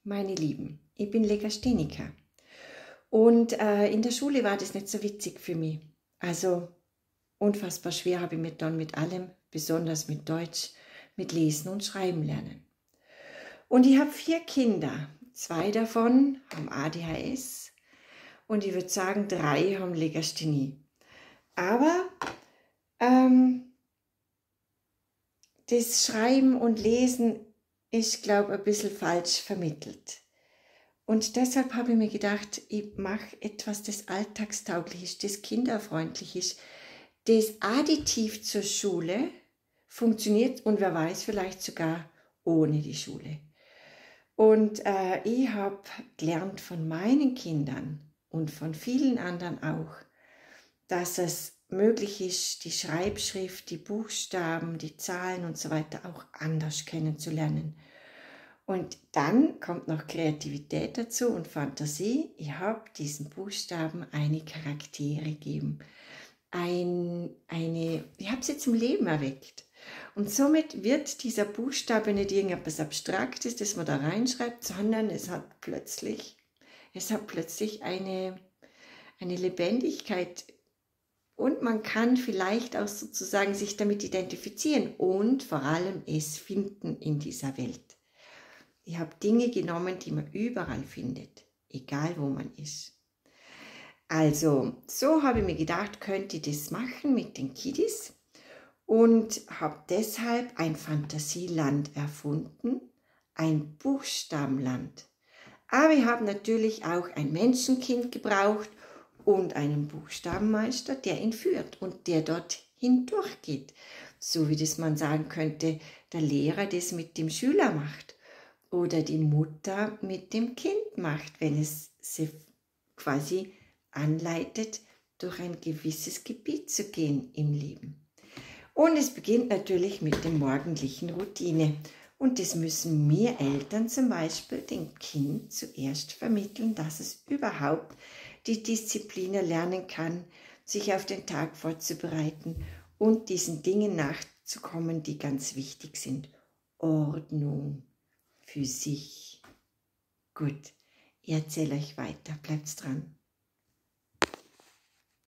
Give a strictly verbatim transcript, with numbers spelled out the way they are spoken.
Meine Lieben, ich bin Legastheniker und äh, in der Schule war das nicht so witzig für mich. Also unfassbar schwer habe ich mich dann mit allem, besonders mit Deutsch, mit Lesen und Schreiben lernen. Und ich habe vier Kinder, zwei davon haben A D H S und ich würde sagen, drei haben Legasthenie. Aber ähm, das Schreiben und Lesen ist, glaube ich, ein bisschen falsch vermittelt. Und deshalb habe ich mir gedacht, ich mache etwas, das alltagstauglich ist, das kinderfreundlich ist, das additiv zur Schule funktioniert und wer weiß, vielleicht sogar ohne die Schule. Und äh, ich habe gelernt von meinen Kindern und von vielen anderen auch, dass es möglich ist, die Schreibschrift, die Buchstaben, die Zahlen und so weiter auch anders kennenzulernen. Und dann kommt noch Kreativität dazu und Fantasie. Ich habe diesen Buchstaben eine Charaktere gegeben. Ein, eine, ich habe sie zum Leben erweckt. Und somit wird dieser Buchstabe nicht irgendetwas Abstraktes, das man da reinschreibt, sondern es hat plötzlich, es hat plötzlich eine, eine Lebendigkeit. Und man kann vielleicht auch sozusagen sich damit identifizieren und vor allem es finden in dieser Welt. Ich habe Dinge genommen, die man überall findet, egal wo man ist. Also, so habe ich mir gedacht, könnte ich das machen mit den Kiddies und habe deshalb ein Fantasieland erfunden, ein Buchstabenland. Aber ich habe natürlich auch ein Menschenkind gebraucht und einen Buchstabenmeister, der ihn führt und der dort hindurchgeht. So wie das man sagen könnte, der Lehrer das mit dem Schüler macht oder die Mutter mit dem Kind macht, wenn es sie quasi anleitet, durch ein gewisses Gebiet zu gehen im Leben. Und es beginnt natürlich mit der morgendlichen Routine. Und das müssen wir Eltern zum Beispiel dem Kind zuerst vermitteln, dass es überhaupt die Disziplin lernen kann, sich auf den Tag vorzubereiten und diesen Dingen nachzukommen, die ganz wichtig sind. Ordnung für sich. Gut, ich erzähle euch weiter, bleibt dran.